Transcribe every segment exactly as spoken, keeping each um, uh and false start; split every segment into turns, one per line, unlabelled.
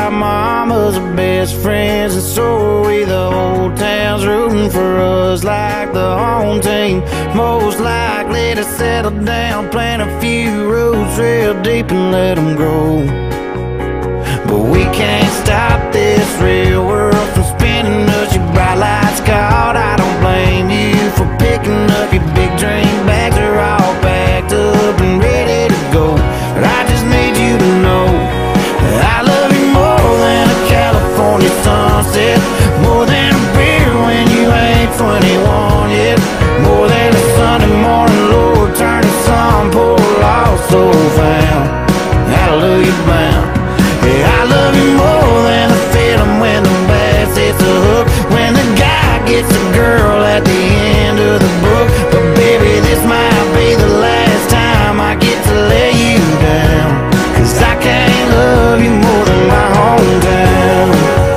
our mamas are best friends, and so are we. The whole town's rooting for us like the home team. Most likely to settle down, plant a few roots real deep and let them grow. But we can't stop this real world from spinning us. Your bright lights caught, I don't blame you for picking up your big dream bags. Are all packed up and ready to go. But I just need you to know that I love you more than a California sunset, more than a beer when you ain't twenty-one yet, more than a Sunday morning Lord turning some poor lost soul found. Hallelujah bound. Yeah, I love you more than the feeling when the bass hits the hook, when the guy gets a girl at the end of the book. But baby, this might be the last time I get to lay you down, 'cause I can't love you more than my hometown.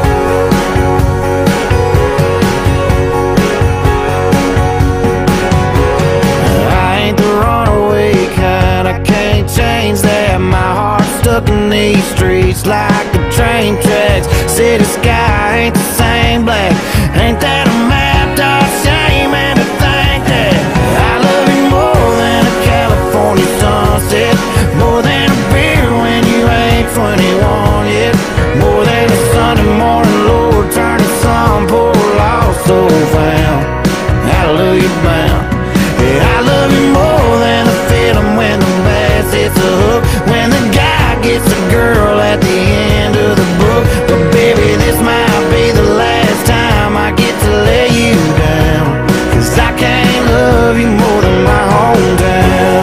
I ain't the runaway kind, I can't change that. My heart's stuck in these streets like the train tracks. City sky ain't the same black. Ain't that a map? Dog shame and to think that I love you more than a California sunset, more than a beer when you ain't twenty-one yet, more than a Sunday morning Lord turning some poor lost soul found. Hallelujah bound. Yeah, I love you more than the feeling when the bass hits the hook, when the guy gets a girl at the end of the book. But baby, this might be the last time I get to lay you down, 'cause I can't love you more than my hometown.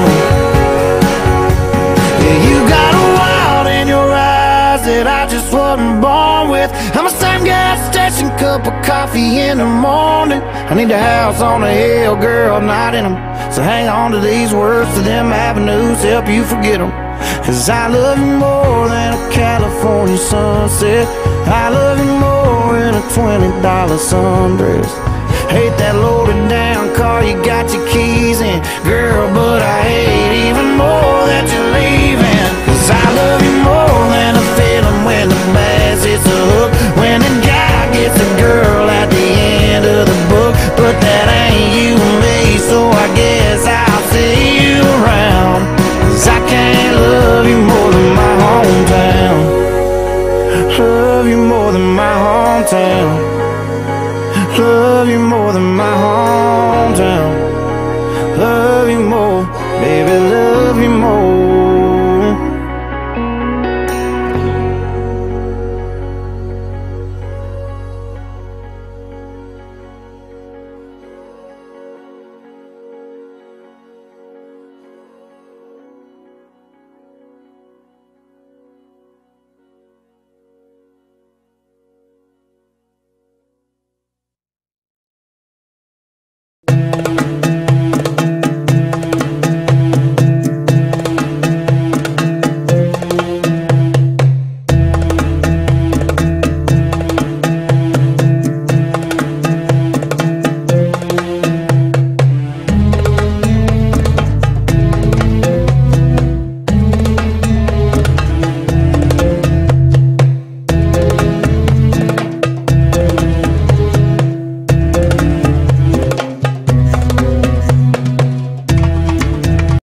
Yeah, you got a wild in your eyes that I just wasn't born with. I'm the same gas station cup of coffee in the morning. I need a house on a hill, girl, not in them. So hang on to these words, to them avenues, help you forget them. 'Cause I love you more than a California sunset, I love you more than a twenty dollar sundress. Hate that loaded down car you got your keys in, girl, but I hate